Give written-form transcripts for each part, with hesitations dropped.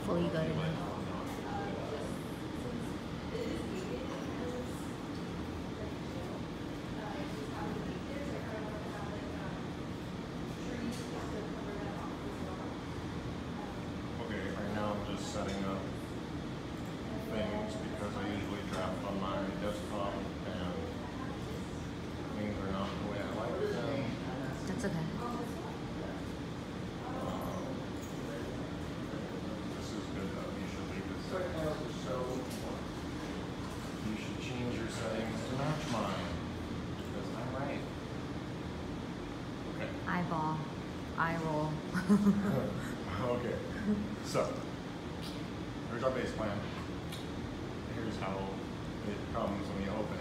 fully gutted it. Setting up things because I usually draft on my desktop and things are not the way I like them. That's okay. This is good though. You should leave it so. You should change your settings to match mine because I'm right. Okay. Eyeball. Eye roll. Okay. So. Here's our base plan. Here's how it comes when you open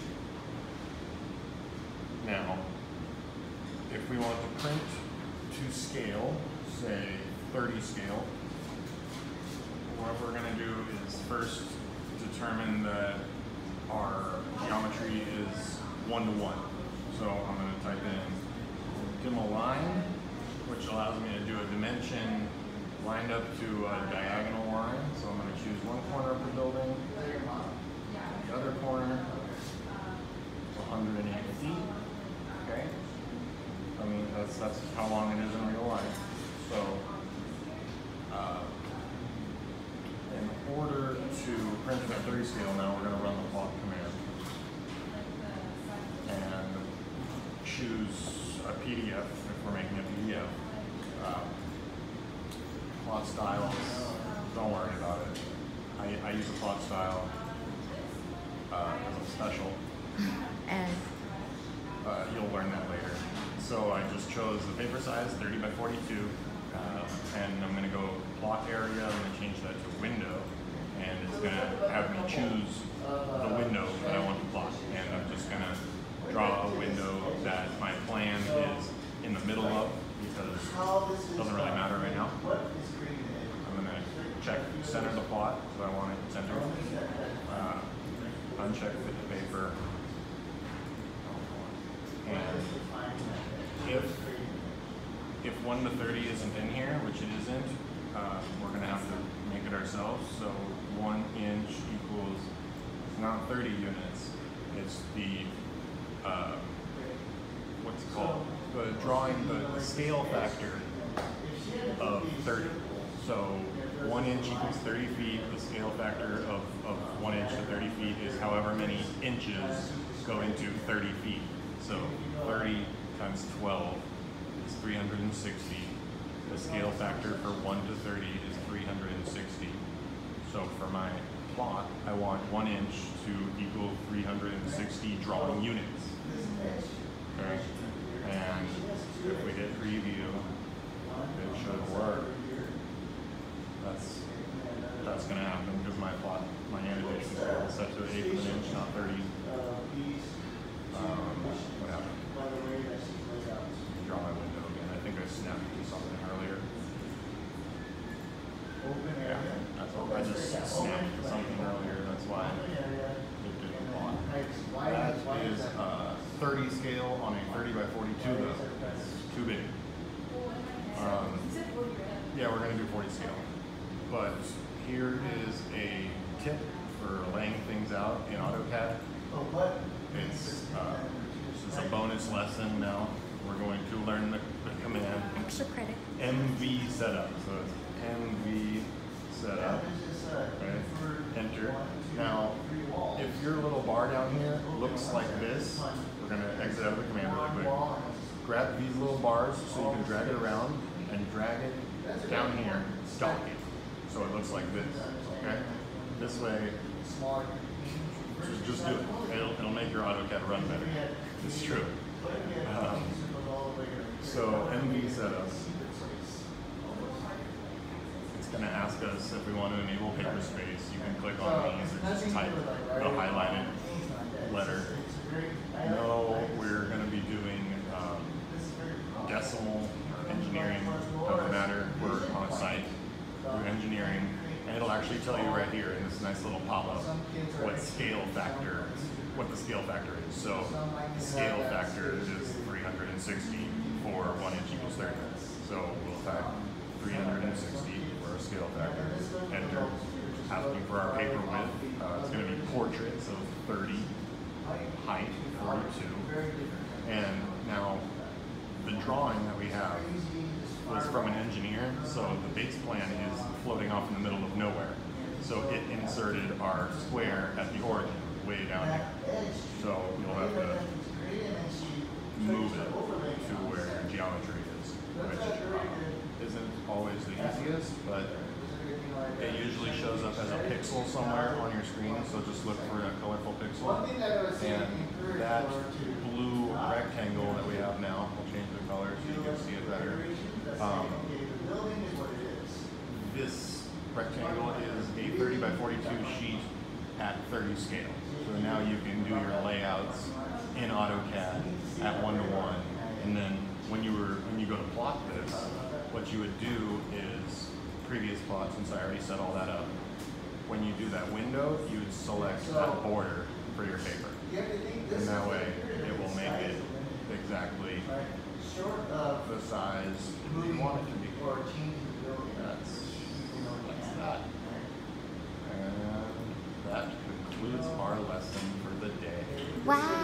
it. Now, if we want to print to scale, say 30 scale, what we're going to do is first determine that our geometry is 1:1. So I'm going to type in dim a line, which allows me to do a dimension lined up to a diagonal line. So I'm going to choose one corner of the building, the other corner, 180 feet. Okay. I mean, that's how long it is in real life. So in order to print it at 30 scale, now we're going to run the plot command and choose a PDF if we're making a PDF. Plot styles, don't worry about it. I use a plot style as a special. And you'll learn that later. So I just chose the paper size, 30 by 42, and I'm going to go plot area. I'm going to change that to window, and it's going to have me choose the window that I want to plot. And I'm just going to draw a window that my plan is in the middle of, because it doesn't really matter right now. I'm going to check center the plot, so I want it centered. Uncheck fit the paper. And if 1 to 30 isn't in here, which it isn't, we're going to have to make it ourselves. So 1 inch equals not 30 units. It's the what's it called? The drawing the scale factor of 30. So 1 inch equals 30 feet. The scale factor of 1 inch to 30 feet is however many inches go into 30 feet. So 30 times 12 is 360. The scale factor for 1 to 30 is 360. So for my plot, I want 1 inch to equal 360 drawing units. Okay? And if we hit preview, it should work. That's going to happen because my plot, my animation is set to 1/8 of an inch, not 30. What happened? Draw my window again. I think I snapped to something earlier. Yeah, that's all. I just snapped to something earlier. That's why it didn't plot. That is 30 scale on a 30 by 42 though. That's too big. Yeah, we're going to do 40 scale. But here is a tip for laying things out in AutoCAD. It's a bonus lesson now. We're going to learn the command. extra credit. MVSetup. So it's MVSetup. Okay. Enter. Now, if your little bar down here looks like this, we're going to exit out of the command really quick. Grab these little bars so you can drag it around and drag it down here, dock it. So it looks like this. Okay? This way, just do it. It'll make your AutoCAD run better. It's true. So MVSetup. It's going to ask us if we want to enable paper space. You can click on these or just type the highlighted letter. No, we're going to be doing decimal engineering. Doesn't matter. We're on a site through engineering, and it'll actually tell you right here in this nice little pop-up what scale factor, what the scale factor is. So the scale factor is 360 for 1 inch equals 30. So we'll type 360 for our scale factor. Enter. Asking for our paper width. It's going to be portrait, so 30. Height, 42. And now, the drawing that we have was from an engineer, so the base plan is floating off in the middle of nowhere. So it inserted our square at the origin, way down here. So you'll have to move it to where geometry is, which isn't always the easiest, but it usually shows up as a pixel somewhere on your screen, so just look for a colorful pixel. And that blue rectangle that we have now, we'll change the color so you can see it better. This rectangle is a 30 by 42 sheet at 30 scale. So now you can do your layouts in AutoCAD at 1:1, and then when you go to plot this, what you would do is previous plot, since I already set all that up. When you do that window, you would select that border for your paper, and that way it will make it exactly the size you want it to be. That's that. And that concludes our lesson for the day. Wow.